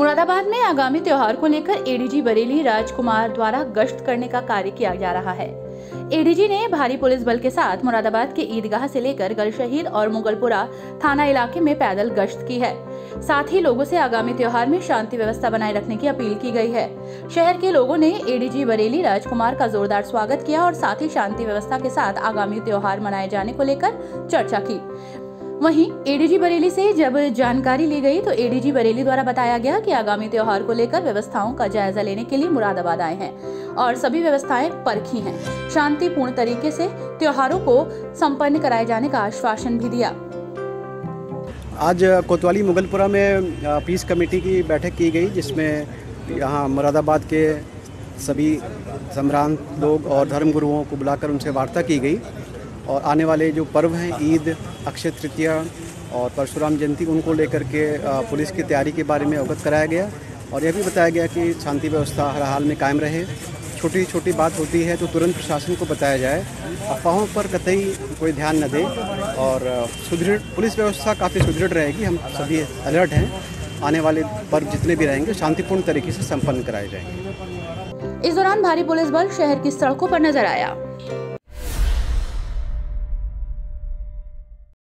मुरादाबाद में आगामी त्योहार को लेकर एडीजी बरेली राजकुमार द्वारा गश्त करने का कार्य किया जा रहा है। एडीजी ने भारी पुलिस बल के साथ मुरादाबाद के ईदगाह से लेकर गलशहीद और मुगलपुरा थाना इलाके में पैदल गश्त की है। साथ ही लोगों से आगामी त्योहार में शांति व्यवस्था बनाए रखने की अपील की गई है। शहर के लोगों ने एडीजी बरेली राजकुमार का जोरदार स्वागत किया और साथ ही शांति व्यवस्था के साथ आगामी त्योहार मनाए जाने को लेकर चर्चा की। वहीं एडीजी बरेली से जब जानकारी ली गई तो एडीजी बरेली द्वारा बताया गया कि आगामी त्योहार को लेकर व्यवस्थाओं का जायजा लेने के लिए मुरादाबाद आए हैं और सभी व्यवस्थाएं परखी हैं। शांतिपूर्ण तरीके से त्योहारों को संपन्न कराए जाने का आश्वासन भी दिया। आज कोतवाली मुगलपुरा में पीस कमेटी की बैठक की गई, जिसमें यहाँ मुरादाबाद के सभी सम्रांत लोग और धर्मगुरुओं को बुलाकर उनसे वार्ता की गई और आने वाले जो पर्व हैं, ईद, अक्षय तृतीया और परशुराम जयंती, उनको लेकर के पुलिस की तैयारी के बारे में अवगत कराया गया और यह भी बताया गया कि शांति व्यवस्था हर हाल में कायम रहे। छोटी छोटी बात होती है तो तुरंत प्रशासन को बताया जाए, अफवाहों पर कतई कोई ध्यान न दे और सुदृढ़ पुलिस व्यवस्था काफ़ी सुदृढ़ रहेगी। हम सभी अलर्ट हैं। आने वाले पर्व जितने भी रहेंगे शांतिपूर्ण तरीके से संपन्न कराए जाएंगे। इस दौरान भारी पुलिस बल शहर की सड़कों पर नजर आया।